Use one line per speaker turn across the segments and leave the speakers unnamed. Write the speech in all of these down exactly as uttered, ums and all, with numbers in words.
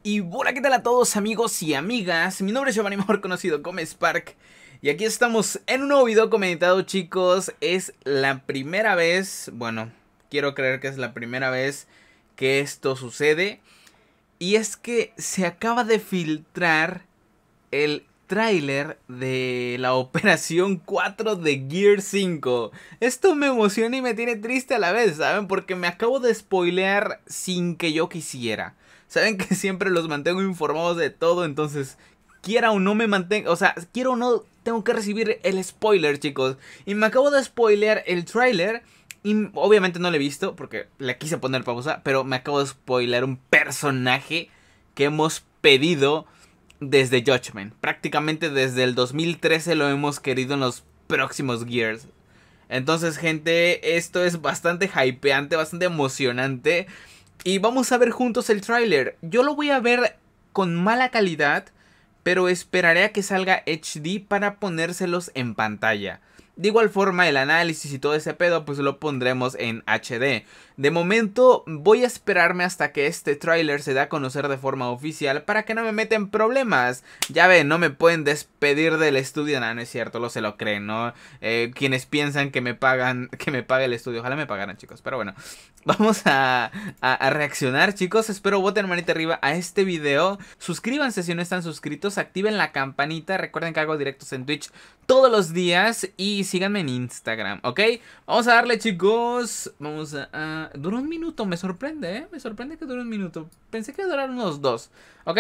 Y hola, ¿qué tal a todos amigos y amigas? Mi nombre es Giovanni, mejor conocido como Spark. Y aquí estamos en un nuevo video comentado, chicos. Es la primera vez, bueno, quiero creer que es la primera vez que esto sucede. Y es que se acaba de filtrar el tráiler de la Operación cuatro de Gear cinco. Esto me emociona y me tiene triste a la vez, ¿saben? Porque me acabo de spoilear sin que yo quisiera. Saben que siempre los mantengo informados de todo, entonces quiera o no me mantengo, o sea, quiero o no tengo que recibir el spoiler, chicos. Y me acabo de spoilear el tráiler y obviamente no lo he visto porque le quise poner pausa, pero me acabo de spoilear un personaje que hemos pedido desde Judgment. Prácticamente desde el dos mil trece lo hemos querido en los próximos Gears. Entonces, gente, esto es bastante hypeante, bastante emocionante. Y vamos a ver juntos el tráiler. Yo lo voy a ver con mala calidad, pero esperaré a que salga H D para ponérselos en pantalla. De igual forma, el análisis y todo ese pedo pues lo pondremos en H D. De momento voy a esperarme hasta que este tráiler se dé a conocer de forma oficial para que no me metan problemas. Ya ven, no me pueden despedir del estudio. No, no es cierto, lo se lo creen, ¿no? Eh, quienes piensan que me pagan, que me pague el estudio. Ojalá me pagaran, chicos, pero bueno. Vamos a, a, a reaccionar, chicos. Espero voten manita arriba a este video. Suscríbanse si no están suscritos. Activen la campanita. Recuerden que hago directos en Twitch todos los días. Y síganme en Instagram, ¿ok? Vamos a darle, chicos. Vamos a... a... Dura un minuto, me sorprende, ¿eh? Me sorprende que dure un minuto. Pensé que durara unos dos, ¿ok?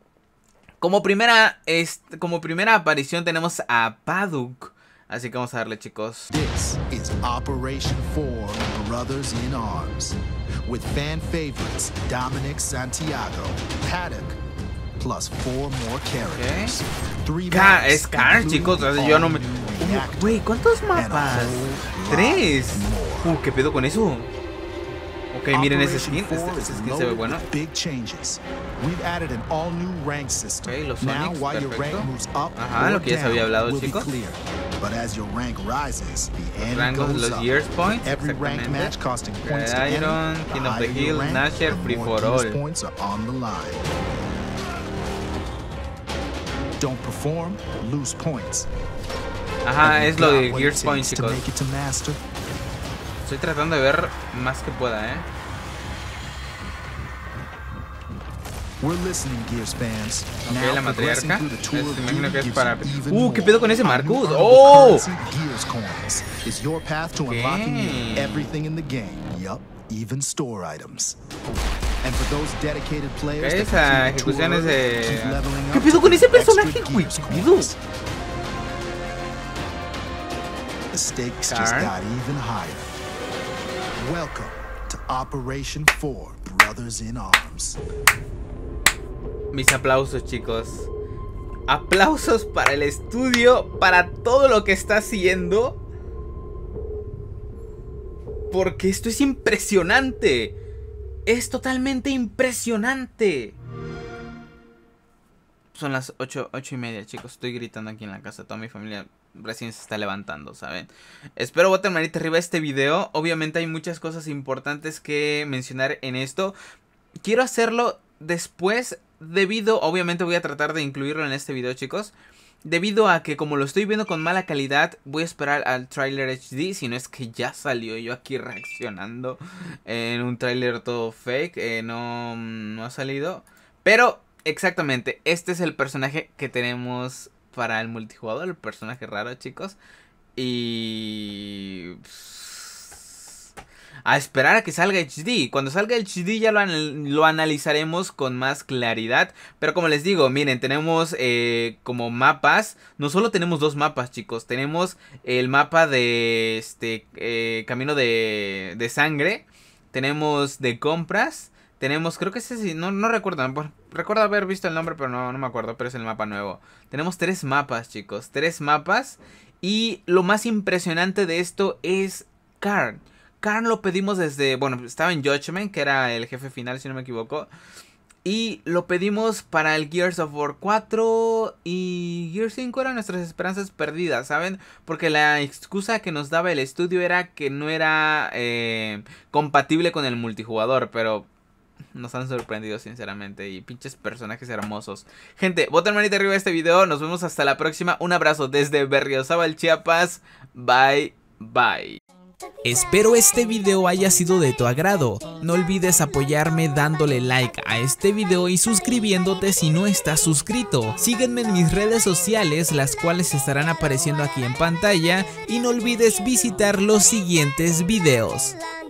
Como primera, este, como primera aparición tenemos a Paduk. Así que vamos a darle, chicos.
This is Operation four Brothers in Arms, with fan favorites Dominic Santiago, Paddock, plus four more characters. Three
Car
maps,
es Car, chicos. O sea, yo no me... Güey, ¿cuántos
and a
mapas?
whole
Tres.
lot more.
Uh, ¿qué pedo con eso? Ok, miren ese skin.
Operation
Este, este
four
skin
is
se ve
loaded
bueno.
with big changes. We've added an all-new rank system.
Ok, los
Now,
Sonics,
while your
perfecto.
rank moves up
Ajá,
or
lo que ya se había
down,
hablado,
will be
chicos.
clear. But as your rank rises, the ante
Rangos,
goes
los
up.
Gears points,
Every ranked
exactamente.
match costing points to
Iron,
enter,
King
the
of the
higher
Hill,
your rank,
Nasher,
the
Free
more
for
Gears
All.
points are on the line. Don't perform, lose points.
Ajá, es lo de
Got what it
Gears Points,
takes to
chicos.
make it to master.
Estoy tratando de ver más que pueda, eh.
We're listening, Gears fans.
Ok,
Now
la
progressing
matriarca.
through the tour
Este,
of
me imagino
duty
que es
gives
para...
you even
Uh, ¿qué
more.
pedo con ese
Our
Marcus?
new
¡Oh!
currency, Gears Coins, is your path to unlocking
Okay.
everything in the game. Yup, even store items. And for those dedicated players
Ok,
that
esa
complete the tour
ejecución es
early,
de...
keep leveling
¿Qué
up
pedo
to
con ese
get extra
personaje, güey?
Gears
¿Qué pedo?
Coins. The stakes just
Car.
got even higher. Welcome to Operation four Brothers in Arms.
Mis aplausos, chicos. Aplausos para el estudio, para todo lo que está haciendo. Porque esto es impresionante. Es totalmente impresionante. Son las ocho, ocho y media, chicos. Estoy gritando aquí en la casa. Toda mi familia recién se está levantando, ¿saben? Espero voten manita arriba a este video. Obviamente hay muchas cosas importantes que mencionar en esto. Quiero hacerlo después, debido, obviamente voy a tratar de incluirlo en este video, chicos. Debido a que como lo estoy viendo con mala calidad, voy a esperar al tráiler H D. Si no es que ya salió, yo aquí reaccionando en un tráiler todo fake. Eh, no, no ha salido. Pero exactamente, este es el personaje que tenemos para el multijugador. El personaje raro, chicos. Y... a esperar a que salga H D. Cuando salga H D ya lo, anal lo analizaremos con más claridad. Pero como les digo, miren, tenemos eh, como mapas. No solo tenemos dos mapas, chicos. Tenemos el mapa de este eh, camino de, de sangre. Tenemos de compras. Tenemos, creo que ese sí, no, no recuerdo. Bueno, recuerdo haber visto el nombre, pero no, no me acuerdo. Pero es el mapa nuevo. Tenemos tres mapas, chicos. Tres mapas. Y lo más impresionante de esto es Karn. Karn lo pedimos desde, bueno, estaba en Judgment, que era el jefe final, si no me equivoco. Y lo pedimos para el Gears of War cuatro y Gears cinco eran nuestras esperanzas perdidas, ¿saben? Porque la excusa que nos daba el estudio era que no era eh, compatible con el multijugador, pero nos han sorprendido sinceramente. Y pinches personajes hermosos. Gente, boten manita arriba de este video. Nos vemos hasta la próxima. Un abrazo desde Berriozábal, Chiapas. Bye, bye.
Espero este video haya sido de tu agrado. No olvides apoyarme dándole like a este video y suscribiéndote si no estás suscrito. Sígueme en mis redes sociales, las cuales estarán apareciendo aquí en pantalla, y no olvides visitar los siguientes videos.